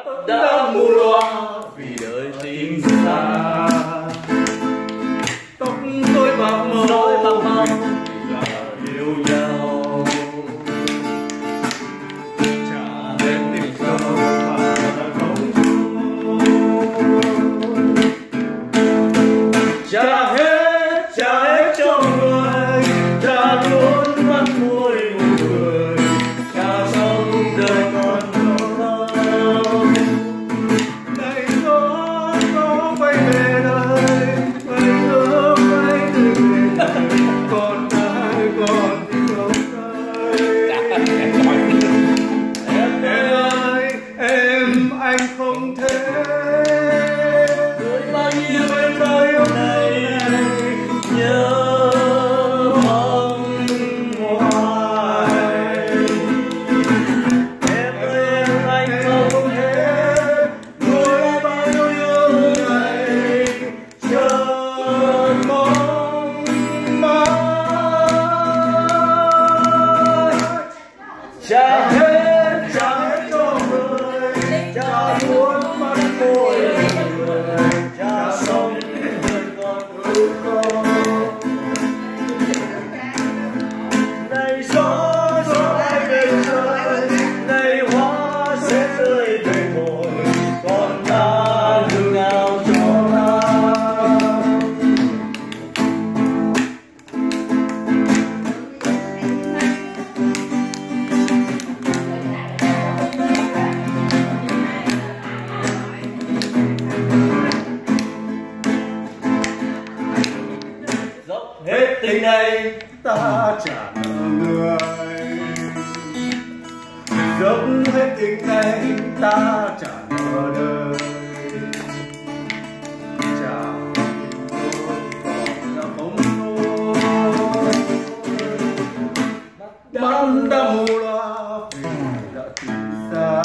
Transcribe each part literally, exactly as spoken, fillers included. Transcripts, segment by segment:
đã mù loa vì đời tình xa. Tóc tôi bạc màu tôi bạc màu vì là yêu nhau. Chả đến tình sâu mà không trả hết, trả hết cho người, trả luôn mắt môi nụ cười, trả xong đời còn lâu lâu. Này gió gió bay về đây, bay ước bay về đây, còn ai còn thì không thấy. Em ơi, em anh không thể gửi bao nhiêu em bao yêu này, nhớ mong hoài. Em ơi em anh không thể nuôi bao nhiêu yêu này, chờ mong mãi. Trả hết, trả hết cho người, trả luôn mắt môi người, trả xong đời còn ước không. Này gió gió bay về trời, này hoa sẽ rơi về mồi, còn ta đường nào cho ta. Dốc hết tình này ta trả nợ người, dốc hết tình này ta trả nợ đời. Trả tình tôi còn là không thôi, mắt đã mù loa vì đã tình xa.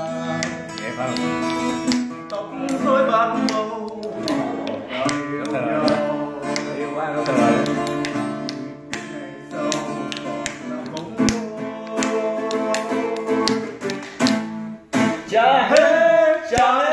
Tóc rối bạc màu đã yêu nhau. Yêu quá nó thừa. Ngày sau còn là bóng tối. Trả hết, trả hết.